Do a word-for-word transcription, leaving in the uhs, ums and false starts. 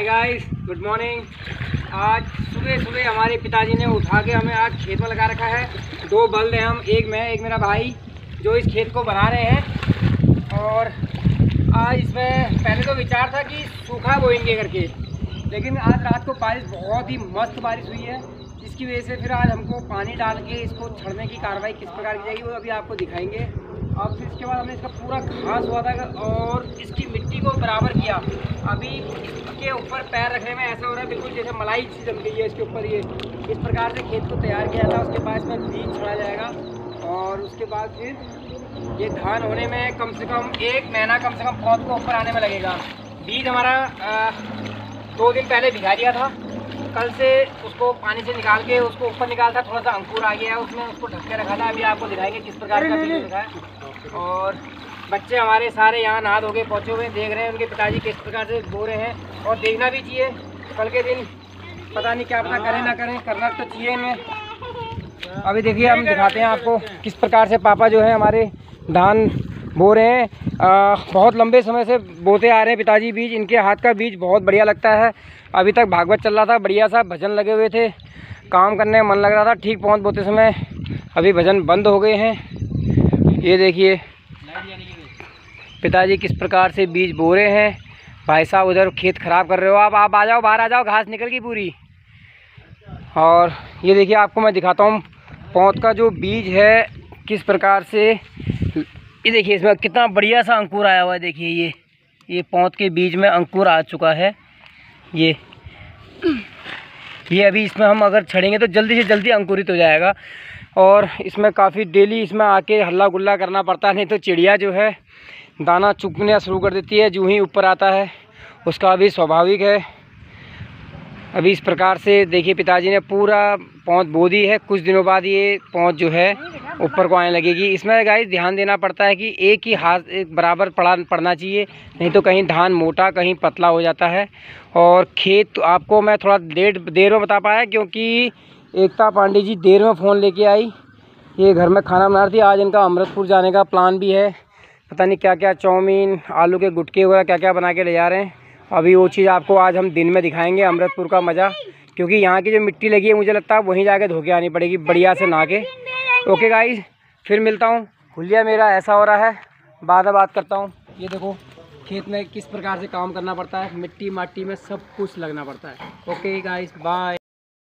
Hi guys, good morning. आज सुबह सुबह हमारे पिताजी ने उठा के हमें आज खेत में लगा रखा है। दो बल्द हैं हम, एक मैं एक मेरा भाई, जो इस खेत को बना रहे हैं। और आज इसमें पहले तो विचार था कि सूखा बोएंगे करके, लेकिन आज रात को बारिश बहुत ही मस्त बारिश हुई है, जिसकी वजह से फिर आज हमको पानी डाल के इसको छड़ने की कार्रवाई किस प्रकार की जाएगी वो अभी आपको दिखाएंगे। और फिर इसके बाद हमने इसका पूरा घास हुआ था और इसकी मिट्टी को बराबर किया। अभी इसके ऊपर पैर रखने में ऐसा हो रहा है बिल्कुल जैसे मलाई सी जम गई है इसके ऊपर। ये इस प्रकार से खेत को तैयार किया था। उसके बाद इसमें बीज छड़ा जाएगा और उसके बाद फिर ये धान होने में कम से कम एक महीना कम से कम पौध को ऊपर आने में लगेगा। बीज हमारा आ, दो दिन पहले भिगा दिया था। कल से उसको पानी से निकाल के उसको ऊपर निकाला था, थोड़ा सा अंकुर आ गया है उसमें, उसको ढक के रखा था। अभी आपको दिखाएंगे किस प्रकार का बीज रखा है। और बच्चे हमारे सारे यहाँ नहा धो के पहुँचे हुए देख रहे हैं उनके पिताजी किस प्रकार से बो रहे हैं। और देखना भी चाहिए, कल के दिन पता नहीं क्या पता करें ना करें, करना तो चाहिए इनमें। अभी देखिए हम दिखाते हैं आपको किस प्रकार से पापा जो है हमारे धान बो रहे हैं। आ, बहुत लंबे समय से बोते आ रहे हैं पिताजी बीज। इनके हाथ का बीज बहुत बढ़िया लगता है। अभी तक भागवत चल रहा था, बढ़िया सा भजन लगे हुए थे, काम करने में मन लग रहा था। ठीक पहुँच बोते समय अभी भजन बंद हो गए हैं। ये देखिए पिताजी किस प्रकार से बीज बो रहे हैं। भाई साहब उधर खेत ख़राब कर रहे हो आप आप आ जाओ, बाहर आ जाओ, घास निकल गई पूरी। और ये देखिए आपको मैं दिखाता हूँ पौध का जो बीज है किस प्रकार से। ये देखिए इसमें कितना बढ़िया सा अंकुर आया हुआ है। देखिए ये ये पौध के बीज में अंकुर आ चुका है। ये ये अभी इसमें हम अगर छड़ेंगे तो जल्दी से जल्दी अंकुरित हो जाएगा। और इसमें काफ़ी डेली इसमें आके हल्ला गुल्ला करना पड़ता है, नहीं तो चिड़िया जो है दाना चुगना शुरू कर देती है जो ही ऊपर आता है। उसका भी स्वाभाविक है। अभी इस प्रकार से देखिए पिताजी ने पूरा पौध बो दी है। कुछ दिनों बाद ये पौध जो है ऊपर को आने लगेगी। इसमें गाइस ध्यान देना पड़ता है कि एक ही हाथ एक बराबर पड़ा पड़ना चाहिए, नहीं तो कहीं धान मोटा कहीं पतला हो जाता है। और खेत आपको मैं थोड़ा देर देर में बता पाया क्योंकि एकता पांडे जी देर में फ़ोन लेके आई। ये घर में खाना बना रही थी। आज इनका अमृतपुर जाने का प्लान भी है। पता नहीं क्या क्या चाउमीन आलू के गुटके वगैरह क्या क्या बना के ले जा रहे हैं। अभी वो चीज़ आपको आज हम दिन में दिखाएंगे, अमृतपुर का मज़ा। क्योंकि यहाँ की जो मिट्टी लगी है मुझे लगता है वहीं जाके धो के आनी पड़ेगी बढ़िया से नहा के। ओके गाइस, फिर मिलता हूँ। हुलिया मेरा ऐसा हो रहा है, बाद में बात करता हूँ। ये देखो खेत में किस प्रकार से काम करना पड़ता है, मिट्टी माटी में सब कुछ लगना पड़ता है। Okay guys, bye.